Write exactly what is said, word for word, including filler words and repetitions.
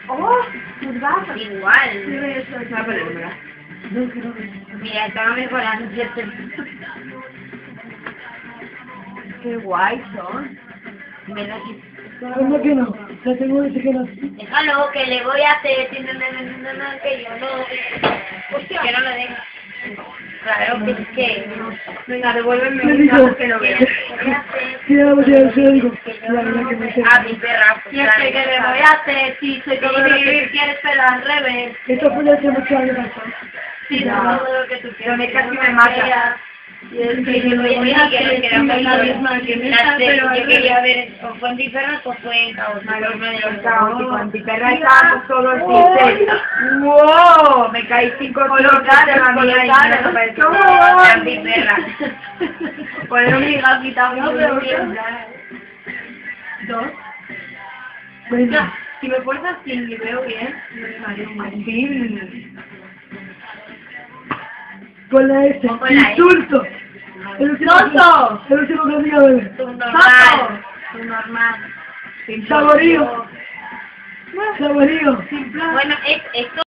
¡Oh! ¡Curvazo! Igual. Sí, eso es la película. No, que no. Mira, estaba mejorando, ¿cierto? ¡Qué guay son! ¿Verdad que? ¿Cómo que no? Ya tengo ese que no. Déjalo, que le voy a hacer. Si no, no, no, no, no, que yo no. Hostia. Que no lo dejo. Claro que que. Venga, devuélveme Le un digo. dato que lo veo. Sí, ya lo sé, se lo digo. La verdad que me A mi perra. Y es que, ¿qué le voy a hacer? Si soy todo lo que tú quieres, pero al revés. Esto fue hace muchos años pasado. Sí, Ya. todo lo que tú quieres. Pero me casi me mata. Y es que Sí, yo yo le voy a que hacer no queda la muy misma que La esta, sé, pero al yo quería revés. ver, o fue en Tiperra o fue en Caos. Caótico, antiperra estábamos todos sinceros. ¡Wow! Me caí cinco colocadas de la mía y me lo pareció. Antiperra. Poner mi gafita muy bien. Dos. Venga. Si me fuerzas así y veo bien, me sale un Martín. Con la S. Con la S. Insulto. El último, ¡Tonto! el último que diga bebé. Subnormal. Subnormal. Saborío. Saborío. Sin plan. Bueno, es, esto